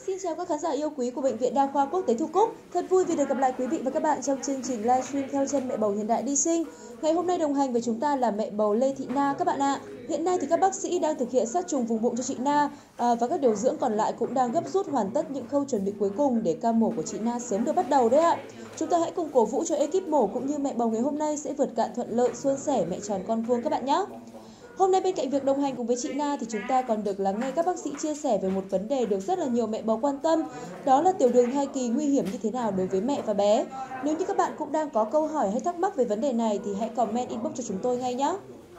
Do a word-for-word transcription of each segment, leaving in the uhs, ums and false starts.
Xin chào các khán giả yêu quý của Bệnh viện Đa khoa Quốc tế Thu Cúc. Thật vui vì được gặp lại quý vị và các bạn trong chương trình livestream theo chân mẹ bầu hiện đại đi sinh. Ngày hôm nay đồng hành với chúng ta là mẹ bầu Lê Thị Na các bạn ạ. Hiện nay thì các bác sĩ đang thực hiện sát trùng vùng bụng cho chị Na à, và các điều dưỡng còn lại cũng đang gấp rút hoàn tất những khâu chuẩn bị cuối cùng để ca mổ của chị Na sớm được bắt đầu đấy ạ. Chúng ta hãy cùng cổ vũ cho ekip mổ cũng như mẹ bầu ngày hôm nay sẽ vượt cạn thuận lợi, suôn sẻ, mẹ tròn con vuông các bạn nhé. Hôm nay bên cạnh việc đồng hành cùng với chị Na thì chúng ta còn được lắng nghe các bác sĩ chia sẻ về một vấn đề được rất là nhiều mẹ bầu quan tâm. Đó là tiểu đường thai kỳ nguy hiểm như thế nào đối với mẹ và bé. Nếu như các bạn cũng đang có câu hỏi hay thắc mắc về vấn đề này thì hãy comment inbox cho chúng tôi ngay nhé.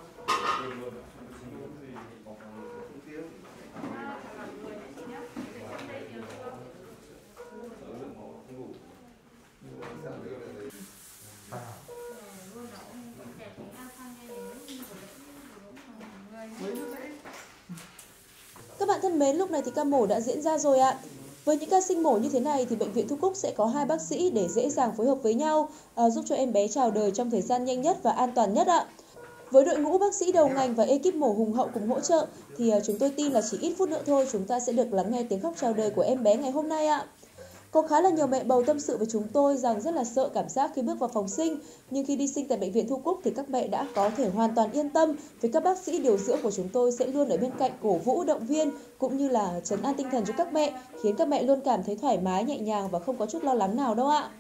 Các bạn thân mến, lúc này thì ca mổ đã diễn ra rồi ạ. Với những ca sinh mổ như thế này thì Bệnh viện Thu Cúc sẽ có hai bác sĩ để dễ dàng phối hợp với nhau, à, giúp cho em bé chào đời trong thời gian nhanh nhất và an toàn nhất ạ. Với đội ngũ bác sĩ đầu ngành và ekip mổ hùng hậu cùng hỗ trợ thì chúng tôi tin là chỉ ít phút nữa thôi chúng ta sẽ được lắng nghe tiếng khóc chào đời của em bé ngày hôm nay ạ. Có khá là nhiều mẹ bầu tâm sự với chúng tôi rằng rất là sợ cảm giác khi bước vào phòng sinh, nhưng khi đi sinh tại Bệnh viện Thu Cúc thì các mẹ đã có thể hoàn toàn yên tâm vì các bác sĩ điều dưỡng của chúng tôi sẽ luôn ở bên cạnh cổ vũ, động viên cũng như là trấn an tinh thần cho các mẹ, khiến các mẹ luôn cảm thấy thoải mái, nhẹ nhàng và không có chút lo lắng nào đâu ạ.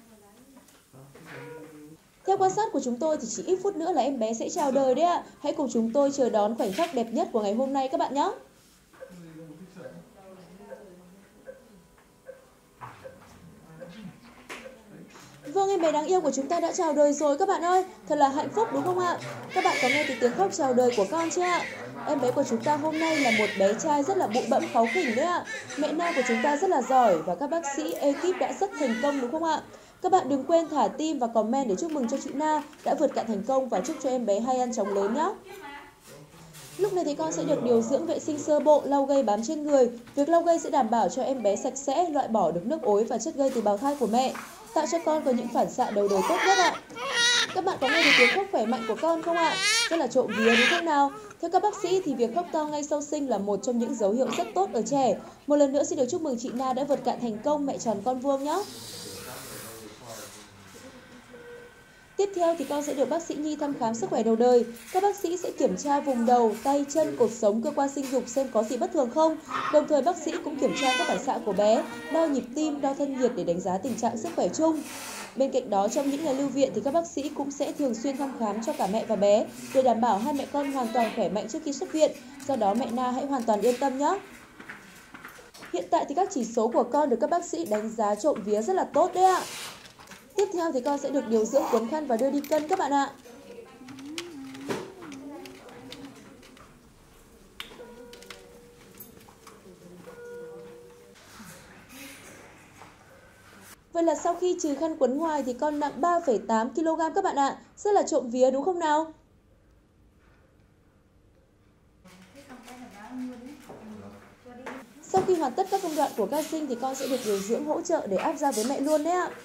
Theo quan sát của chúng tôi thì chỉ ít phút nữa là em bé sẽ chào đời đấy ạ. Hãy cùng chúng tôi chờ đón khoảnh khắc đẹp nhất của ngày hôm nay các bạn nhé. Vâng, em bé đáng yêu của chúng ta đã chào đời rồi các bạn ơi. Thật là hạnh phúc đúng không ạ? Các bạn có nghe thấy tiếng khóc chào đời của con chưa ạ? Em bé của chúng ta hôm nay là một bé trai rất là bụ bẫm, kháu khỉnh đấy ạ. Mẹ Na của chúng ta rất là giỏi và các bác sĩ ekip đã rất thành công đúng không ạ? Các bạn đừng quên thả tim và comment để chúc mừng cho chị Na đã vượt cạn thành công và chúc cho em bé hay ăn chóng lớn nhé. Lúc này thì con sẽ được điều dưỡng vệ sinh sơ bộ, lau gây bám trên người. Việc lau gây sẽ đảm bảo cho em bé sạch sẽ, loại bỏ được nước ối và chất gây từ bào thai của mẹ, tạo cho con có những phản xạ đầu đời tốt nhất ạ. Các bạn có nghe được tiếng khóc khỏe mạnh của con không ạ? Rất là trộm vía đúng không nào? Theo các bác sĩ thì việc khóc to ngay sau sinh là một trong những dấu hiệu rất tốt ở trẻ. Một lần nữa xin được chúc mừng chị Na đã vượt cạn thành công, mẹ tròn con vuông nhé. Tiếp theo thì con sẽ được bác sĩ Nhi thăm khám sức khỏe đầu đời. Các bác sĩ sẽ kiểm tra vùng đầu, tay, chân, cột sống, cơ quan sinh dục xem có gì bất thường không. Đồng thời bác sĩ cũng kiểm tra các phản xạ của bé, đo nhịp tim, đo thân nhiệt để đánh giá tình trạng sức khỏe chung. Bên cạnh đó, trong những ngày lưu viện thì các bác sĩ cũng sẽ thường xuyên thăm khám cho cả mẹ và bé để đảm bảo hai mẹ con hoàn toàn khỏe mạnh trước khi xuất viện. Do đó mẹ Na hãy hoàn toàn yên tâm nhé. Hiện tại thì các chỉ số của con được các bác sĩ đánh giá trộm vía rất là tốt đấy ạ. Tiếp theo thì con sẽ được điều dưỡng cuốn khăn và đưa đi cân các bạn ạ. Vậy là sau khi trừ khăn quấn ngoài thì con nặng ba phẩy tám ki lô gam các bạn ạ. Rất là trộm vía đúng không nào? Sau khi hoàn tất các công đoạn của ca sinh thì con sẽ được điều dưỡng hỗ trợ để áp ra với mẹ luôn đấy ạ.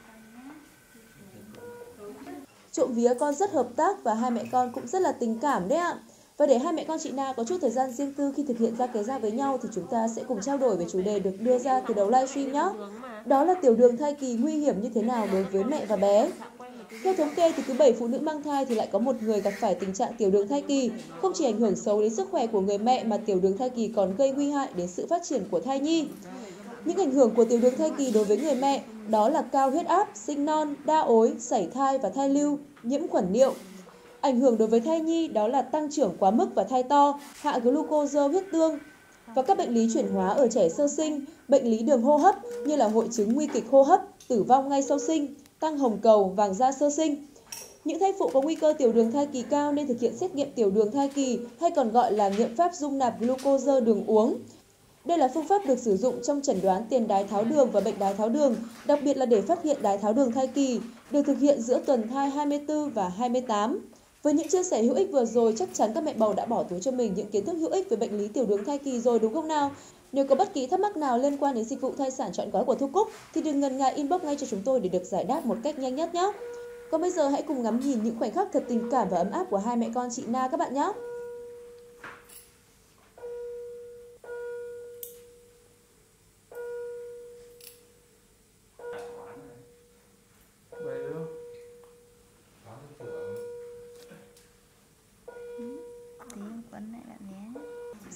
Trộm vía con rất hợp tác và hai mẹ con cũng rất là tình cảm đấy ạ. Và để hai mẹ con chị Na có chút thời gian riêng tư khi thực hiện ra kế ra với nhau thì chúng ta sẽ cùng trao đổi về chủ đề được đưa ra từ đầu livestream nhé. Đó là tiểu đường thai kỳ nguy hiểm như thế nào đối với mẹ và bé. Theo thống kê thì cứ bảy phụ nữ mang thai thì lại có một người gặp phải tình trạng tiểu đường thai kỳ. Không chỉ ảnh hưởng xấu đến sức khỏe của người mẹ mà tiểu đường thai kỳ còn gây nguy hại đến sự phát triển của thai nhi. Những ảnh hưởng của tiểu đường thai kỳ đối với người mẹ đó là cao huyết áp, sinh non, đa ối, sảy thai và thai lưu, nhiễm khuẩn niệu. Ảnh hưởng đối với thai nhi đó là tăng trưởng quá mức và thai to, hạ glucose huyết tương và các bệnh lý chuyển hóa ở trẻ sơ sinh, bệnh lý đường hô hấp như là hội chứng nguy kịch hô hấp, tử vong ngay sau sinh, tăng hồng cầu, vàng da sơ sinh. Những thai phụ có nguy cơ tiểu đường thai kỳ cao nên thực hiện xét nghiệm tiểu đường thai kỳ hay còn gọi là nghiệm pháp dung nạp glucose đường uống. Đây là phương pháp được sử dụng trong chẩn đoán tiền đái tháo đường và bệnh đái tháo đường, đặc biệt là để phát hiện đái tháo đường thai kỳ, được thực hiện giữa tuần thai hai mươi tư và hai mươi tám. Với những chia sẻ hữu ích vừa rồi, chắc chắn các mẹ bầu đã bỏ túi cho mình những kiến thức hữu ích về bệnh lý tiểu đường thai kỳ rồi đúng không nào? Nếu có bất kỳ thắc mắc nào liên quan đến dịch vụ thai sản trọn gói của Thu Cúc thì đừng ngần ngại inbox ngay cho chúng tôi để được giải đáp một cách nhanh nhất nhé. Còn bây giờ hãy cùng ngắm nhìn những khoảnh khắc thật tình cảm và ấm áp của hai mẹ con chị Na các bạn nhé.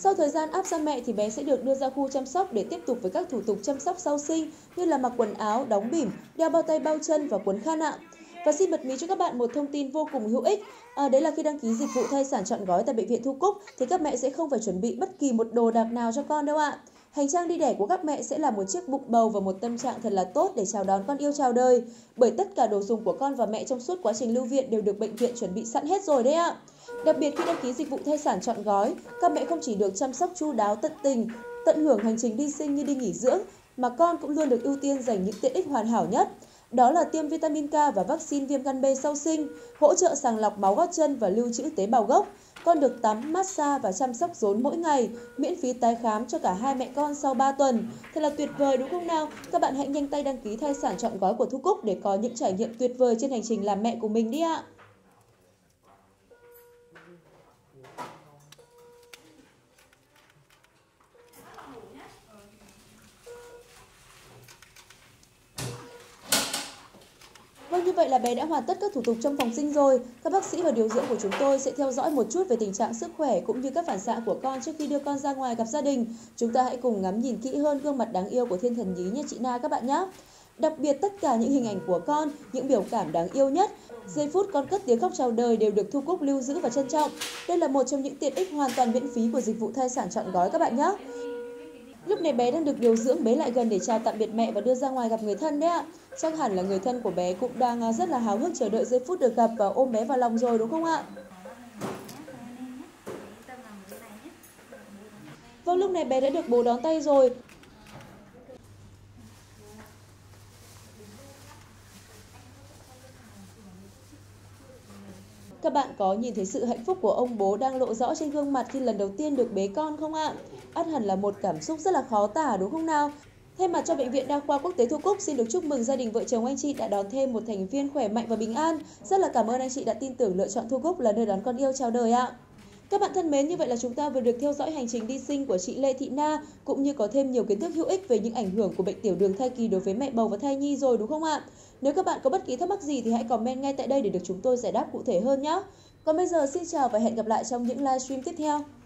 Sau thời gian áp sang mẹ thì bé sẽ được đưa ra khu chăm sóc để tiếp tục với các thủ tục chăm sóc sau sinh như là mặc quần áo, đóng bỉm, đeo bao tay bao chân và quấn khăn ạ. Và xin bật mí cho các bạn một thông tin vô cùng hữu ích. À, đấy là khi đăng ký dịch vụ thai sản trọn gói tại Bệnh viện Thu Cúc thì các mẹ sẽ không phải chuẩn bị bất kỳ một đồ đạc nào cho con đâu ạ. Hành trang đi đẻ của các mẹ sẽ là một chiếc bụng bầu và một tâm trạng thật là tốt để chào đón con yêu chào đời. Bởi tất cả đồ dùng của con và mẹ trong suốt quá trình lưu viện đều được bệnh viện chuẩn bị sẵn hết rồi đấy ạ. Đặc biệt khi đăng ký dịch vụ thai sản trọn gói, các mẹ không chỉ được chăm sóc chu đáo tận tình, tận hưởng hành trình đi sinh như đi nghỉ dưỡng, mà con cũng luôn được ưu tiên dành những tiện ích hoàn hảo nhất. Đó là tiêm vitamin K và vaccine viêm gan B sau sinh, hỗ trợ sàng lọc máu gót chân và lưu trữ tế bào gốc. Con được tắm, massage và chăm sóc rốn mỗi ngày, miễn phí tái khám cho cả hai mẹ con sau ba tuần. Thật là tuyệt vời đúng không nào? Các bạn hãy nhanh tay đăng ký thai sản trọn gói của Thu Cúc để có những trải nghiệm tuyệt vời trên hành trình làm mẹ của mình đi ạ. Vâng, như vậy là bé đã hoàn tất các thủ tục trong phòng sinh rồi. Các bác sĩ và điều dưỡng của chúng tôi sẽ theo dõi một chút về tình trạng sức khỏe cũng như các phản xạ của con trước khi đưa con ra ngoài gặp gia đình. Chúng ta hãy cùng ngắm nhìn kỹ hơn gương mặt đáng yêu của thiên thần nhí nha chị Na các bạn nhé. Đặc biệt tất cả những hình ảnh của con, những biểu cảm đáng yêu nhất, giây phút con cất tiếng khóc chào đời đều được Thu Cúc lưu giữ và trân trọng. Đây là một trong những tiện ích hoàn toàn miễn phí của dịch vụ thai sản trọn gói các bạn nhé. Lúc này bé đang được điều dưỡng bế lại gần để chào tạm biệt mẹ và đưa ra ngoài gặp người thân đấy ạ. Chắc hẳn là người thân của bé cũng đang rất là háo hức chờ đợi giây phút được gặp và ôm bé vào lòng rồi đúng không ạ? Vâng, lúc này bé đã được bố đón tay rồi. Các bạn có nhìn thấy sự hạnh phúc của ông bố đang lộ rõ trên gương mặt khi lần đầu tiên được bế con không ạ? Ắt hẳn là một cảm xúc rất là khó tả đúng không nào? Thay mặt cho Bệnh viện Đa khoa Quốc tế Thu Cúc xin được chúc mừng gia đình vợ chồng anh chị đã đón thêm một thành viên khỏe mạnh và bình an. Rất là cảm ơn anh chị đã tin tưởng lựa chọn Thu Cúc là nơi đón con yêu chào đời ạ. Các bạn thân mến, như vậy là chúng ta vừa được theo dõi hành trình đi sinh của chị Lê Thị Na cũng như có thêm nhiều kiến thức hữu ích về những ảnh hưởng của bệnh tiểu đường thai kỳ đối với mẹ bầu và thai nhi rồi đúng không ạ? Nếu các bạn có bất kỳ thắc mắc gì thì hãy comment ngay tại đây để được chúng tôi giải đáp cụ thể hơn nhé. Còn bây giờ xin chào và hẹn gặp lại trong những livestream tiếp theo.